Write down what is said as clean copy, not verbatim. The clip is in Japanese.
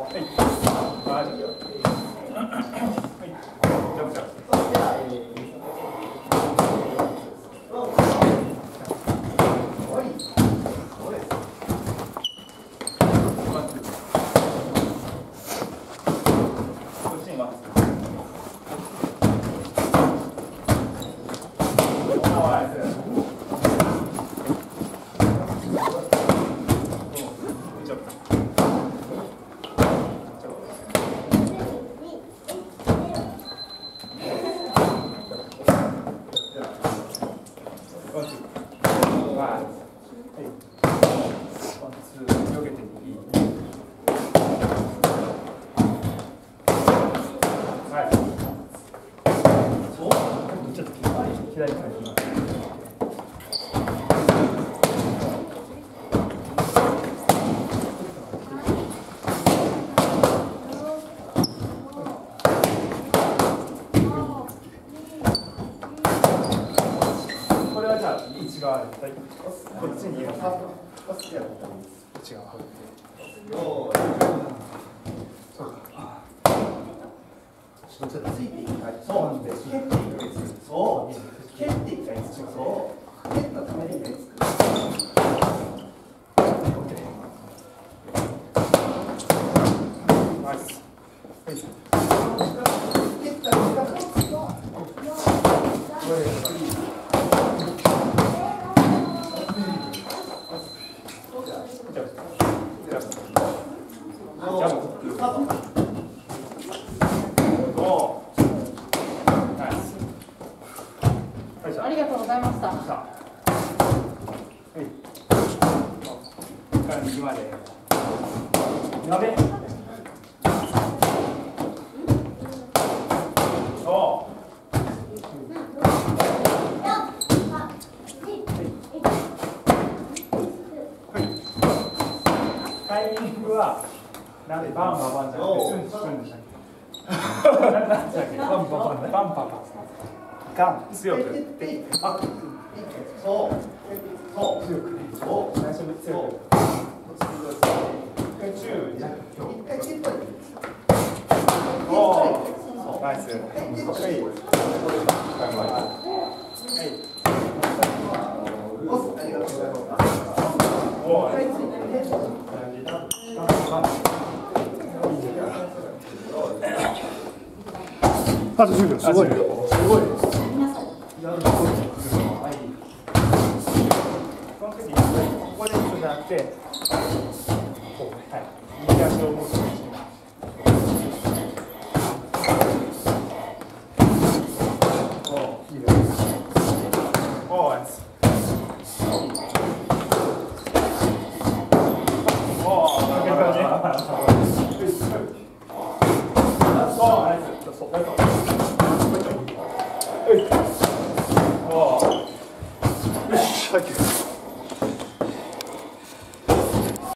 こっちにこっち側ちょっとついていきたい。そうなんです。蹴っていくやつ。そう。蹴っていきたいやつ。そう。蹴ったためにやつ。ナイス。蹴ったらありがとうございました。 右まで。鍋。そう。タイミングはなんでバンババンじゃなくてスンスンでしたっけ？なんだっけ？バンババンバンババン。ガン強く。あ、そう。そう強く。そう。最初に強く。おナイス。 あと10秒、すごい。すごい。 この時ここで行くんじゃなくて、こう、はい、右足をもう少ししてます。お、いいです。お、ナイス。お、かける感じ。お、ナイス。そう。はい。